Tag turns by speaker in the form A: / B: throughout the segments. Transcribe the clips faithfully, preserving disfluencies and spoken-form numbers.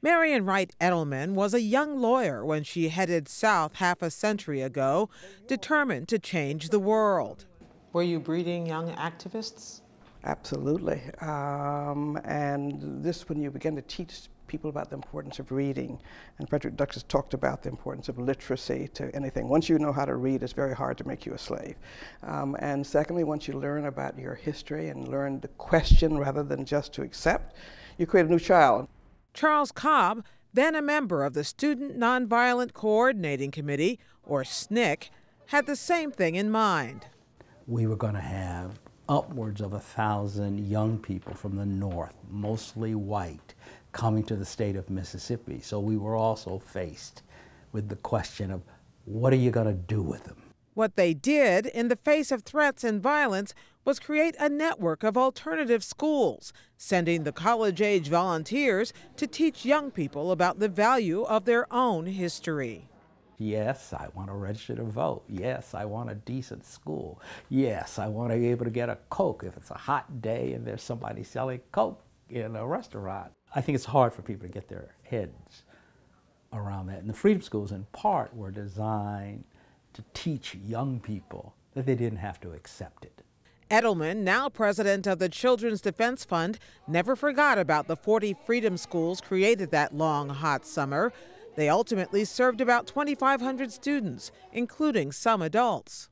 A: Marion Wright Edelman was a young lawyer when she headed south half a century ago, determined to change the world.
B: Were you breeding young activists?
C: Absolutely. Um, and this, when you begin to teach people about the importance of reading, and Frederick Douglass talked about the importance of literacy to anything. Once you know how to read, it's very hard to make you a slave. Um, and secondly, once you learn about your history and learn to question rather than just to accept, you create a new child.
A: Charles Cobb, then a member of the Student Nonviolent Coordinating Committee, or S N C C, had the same thing in mind.
D: We were going to have upwards of a thousand young people from the north, mostly white, coming to the state of Mississippi. So we were also faced with the question of, what are you going to do with them?
A: What they did in the face of threats and violence was create a network of alternative schools, sending the college-age volunteers to teach young people about the value of their own history.
D: Yes, I want to register to vote. Yes, I want a decent school. Yes, I want to be able to get a Coke if it's a hot day and there's somebody selling Coke in a restaurant. I think it's hard for people to get their heads around that. And the freedom schools, in part, were designed to teach young people that they didn't have to accept it.
A: Edelman, now president of the Children's Defense Fund, never forgot about the forty freedom schools created that long, hot summer. They ultimately served about twenty-five hundred students, including some adults.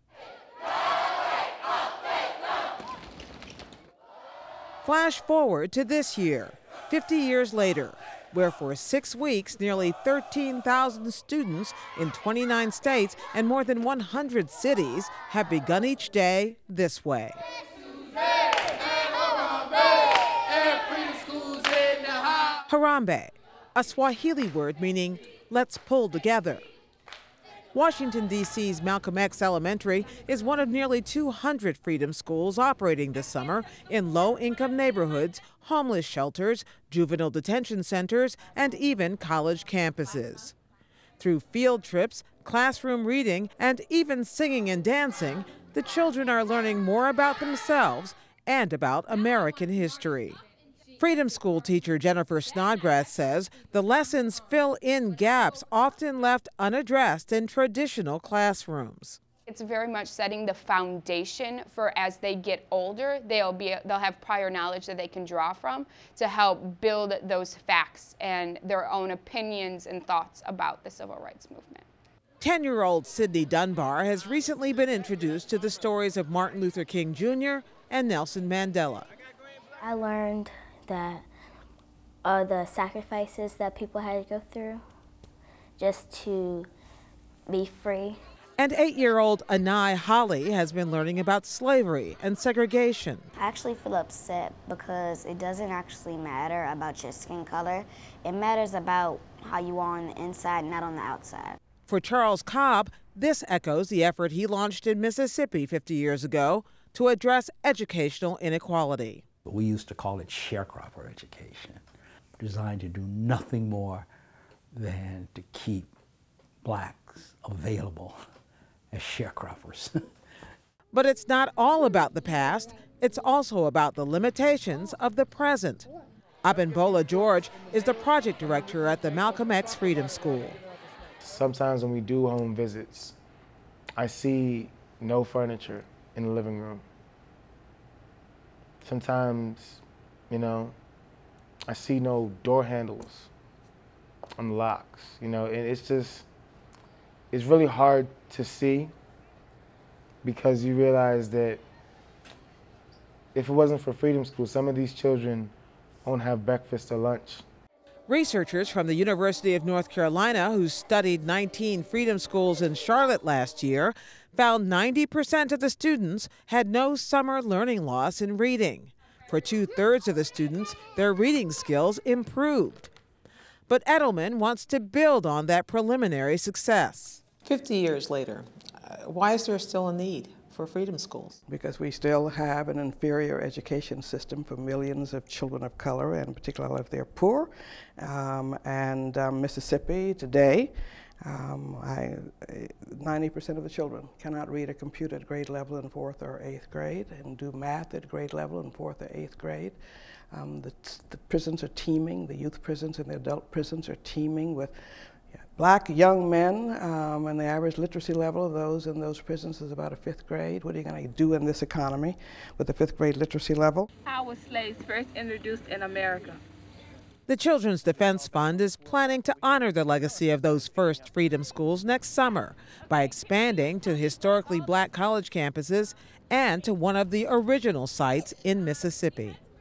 A: Flash forward to this year, fifty years later, where for six weeks, nearly thirteen thousand students in twenty-nine states and more than one hundred cities have begun each day this way. Harambe, a Swahili word meaning let's pull together. Washington, D C's Malcolm X Elementary is one of nearly two hundred freedom schools operating this summer in low-income neighborhoods, homeless shelters, juvenile detention centers, and even college campuses. Through field trips, classroom reading, and even singing and dancing, the children are learning more about themselves and about American history. Freedom School teacher Jennifer Snodgrass says the lessons fill in gaps often left unaddressed in traditional classrooms.
E: It's very much setting the foundation for as they get older, they'll be they'll have prior knowledge that they can draw from to help build those facts and their own opinions and thoughts about the civil rights movement.
A: ten-year-old Sydney Dunbar has recently been introduced to the stories of Martin Luther King Junior and Nelson Mandela.
F: I learned that uh, the sacrifices that people had to go through just to be free.
A: And eight-year-old Anai Holly has been learning about slavery and segregation.
G: I actually feel upset because it doesn't actually matter about your skin color. It matters about how you are on the inside, not on the outside.
A: For Charles Cobb, this echoes the effort he launched in Mississippi fifty years ago to address educational inequality.
D: We used to call it sharecropper education, designed to do nothing more than to keep blacks available as sharecroppers.
A: But it's not all about the past. It's also about the limitations of the present. Abimbola George is the project director at the Malcolm X Freedom School.
H: Sometimes when we do home visits, I see no furniture in the living room. Sometimes, you know, I see no door handles on the locks, you know, and it's just, it's really hard to see because you realize that if it wasn't for Freedom School, some of these children won't have breakfast or lunch.
A: Researchers from the University of North Carolina, who studied nineteen freedom schools in Charlotte last year, found ninety percent of the students had no summer learning loss in reading. For two-thirds of the students, their reading skills improved. But Edelman wants to build on that preliminary success.
B: fifty years later, uh, why is there still a need for freedom schools?
C: Because we still have an inferior education system for millions of children of color, and particularly if they're poor. Um, and um, Mississippi today, um, ninety percent of the children cannot read a computer at grade level in fourth or eighth grade and do math at grade level in fourth or eighth grade. Um, the, the prisons are teeming, the youth prisons and the adult prisons are teeming with black young men, um, and the average literacy level of those in those prisons is about a fifth grade. What are you going to do in this economy with a fifth grade literacy level?
I: How were slaves first introduced in America?
A: The Children's Defense Fund is planning to honor the legacy of those first freedom schools next summer by expanding to historically black college campuses and to one of the original sites in Mississippi.